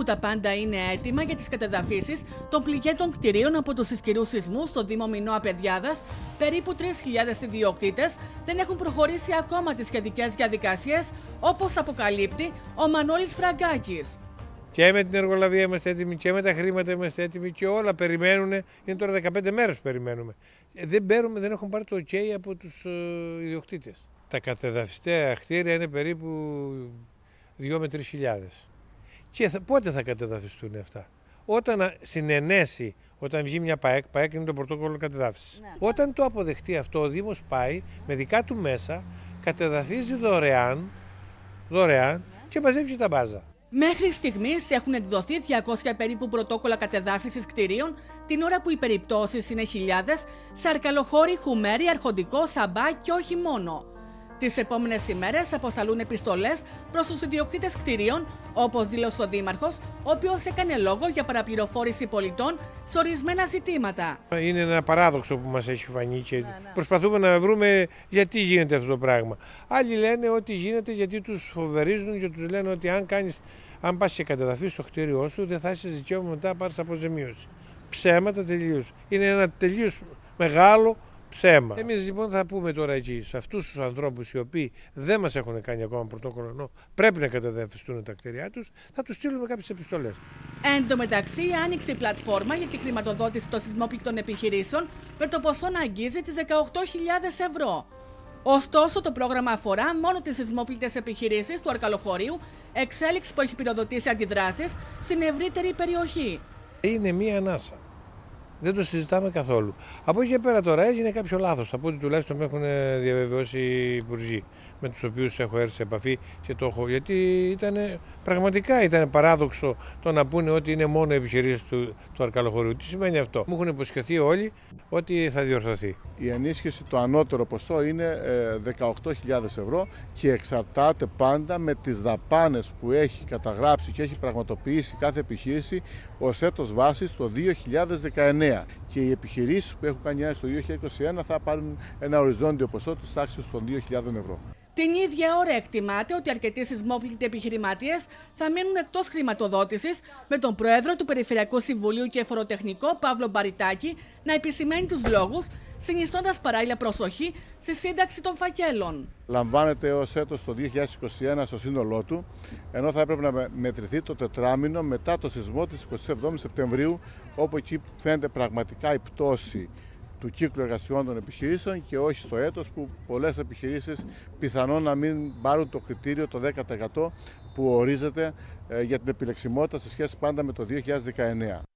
τα πάντα είναι έτοιμα για τις κατεδαφίσεις των πληγέντων κτηρίων από τους ισχυρούς σεισμούς στο Δήμο Μινώα Παιδιάδας, περίπου 3.000 ιδιοκτήτες δεν έχουν προχωρήσει ακόμα τις σχετικές διαδικασίες, όπως αποκαλύπτει ο Μανώλης Φραγκάκης. Και με την εργολαβία είμαστε έτοιμοι και με τα χρήματα είμαστε έτοιμοι και όλα περιμένουν. Είναι τώρα 15 μέρες που περιμένουμε. Δεν έχουν πάρει το OK από τους ιδιοκτήτες. Τα κατεδαφιστέα κτίρια είναι περίπου 2 με 3.000. Και πότε θα κατεδαφιστούν αυτά? Όταν συνενέσει, όταν βγει μια ΠΑΕΚ είναι το πρωτόκολλο κατεδάφισης. Ναι. Όταν το αποδεχτεί αυτό, ο Δήμος πάει με δικά του μέσα, κατεδαφίζει δωρεάν και μαζεύει τα μπάζα. Μέχρι στιγμής έχουν εκδοθεί 200 περίπου πρωτόκολλα κατεδάφισης κτηρίων, την ώρα που οι περιπτώσεις είναι χιλιάδες σε Αρκαλοχώρη, Χουμέρη, Αρχοντικό, Σαμπά και όχι μόνο. Τις επόμενες ημέρες αποσταλούν επιστολές προς τους ιδιοκτήτες κτηρίων, όπως δήλωσε ο Δήμαρχος, ο οποίος έκανε λόγο για παραπληροφόρηση πολιτών σε ορισμένα ζητήματα. Είναι ένα παράδοξο που μας έχει φανεί και προσπαθούμε να βρούμε γιατί γίνεται αυτό το πράγμα. Άλλοι λένε ότι γίνεται γιατί τους φοβερίζουν και τους λένε ότι αν πας και κατεδαφίσεις το κτίριό σου, δεν θα είσαι δικαίωμα μετά να πάρεις αποζημίωση. Ψέματα τελείως. Είναι ένα τελείως μεγάλο ψέμα. Εμείς λοιπόν θα πούμε τώρα εκεί σε αυτούς τους ανθρώπους οι οποίοι δεν μας έχουν κάνει ακόμα πρωτόκολλο, ενώ πρέπει να κατεδαφιστούν τα κτίρια τους, θα τους στείλουμε κάποιες επιστολές. Εν τω μεταξύ, άνοιξε η πλατφόρμα για τη χρηματοδότηση των σεισμόπληκτων επιχειρήσεων με το ποσό να αγγίζει τις 18.000 ευρώ. Ωστόσο, το πρόγραμμα αφορά μόνο τις σεισμόπληκτες επιχειρήσεις του Αρκαλοχωρίου, εξέλιξη που έχει πυροδοτήσει αντιδράσεις στην ευρύτερη περιοχή. Είναι μία ανάσα. Δεν το συζητάμε καθόλου. Από εκεί και πέρα τώρα έγινε κάποιο λάθος, από ό,τι τουλάχιστον με έχουν διαβεβαιώσει οι υπουργοί με τους οποίους έχω έρθει σε επαφή και το έχω. Γιατί πραγματικά ήταν παράδοξο το να πούνε ότι είναι μόνο επιχειρήσεις του Αρκαλοχωρίου. Τι σημαίνει αυτό? Μου έχουν υποσχεθεί όλοι ότι θα διορθωθεί. Η ενίσχυση, το ανώτερο ποσό είναι 18.000 ευρώ και εξαρτάται πάντα με τις δαπάνες που έχει καταγράψει και έχει πραγματοποιήσει κάθε επιχείρηση ως έτος βάσης το 2019. Και οι επιχειρήσεις που έχουν κάνει έναρξη το 2021 θα πάρουν ένα οριζόντιο ποσό της τάξης των 2.000 ευρώ. Την ίδια ώρα εκτιμάται ότι αρκετοί σεισμόπληκτοι επιχειρηματίες θα μείνουν εκτός χρηματοδότησης, με τον πρόεδρο του Περιφερειακού Συμβουλίου και Φοροτεχνικό Παύλο Μπαριτάκη να επισημαίνει τους λόγους, συνιστώντας παράλληλα προσοχή στη σύνταξη των φακέλων. Λαμβάνεται ως έτος το 2021 στο σύνολό του, ενώ θα έπρεπε να μετρηθεί το τετράμινο μετά το σεισμό της 27 Σεπτεμβρίου, όπου εκεί φαίνεται πραγματικά η πτώση του κύκλου εργασιών των επιχειρήσεων και όχι στο έτος που πολλές επιχειρήσεις πιθανόν να μην πάρουν το κριτήριο το 10% που ορίζεται για την επιλεξιμότητα σε σχέση πάντα με το 2019.